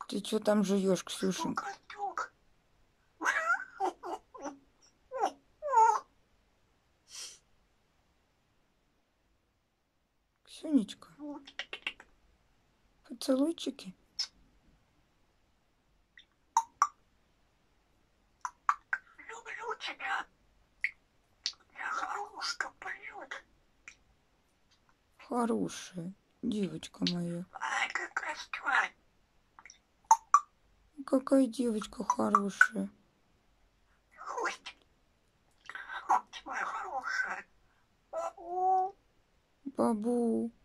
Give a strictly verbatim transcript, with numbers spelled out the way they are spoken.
Ты что там жуешь, Ксюшенька? Ксюнечка, поцелуйчики. Люблю тебя. Я хорошая, привет. Хорошая девочка моя. Ай, какая тварь. Какая девочка хорошая. Ой, вот твоя хорошая. Бабу.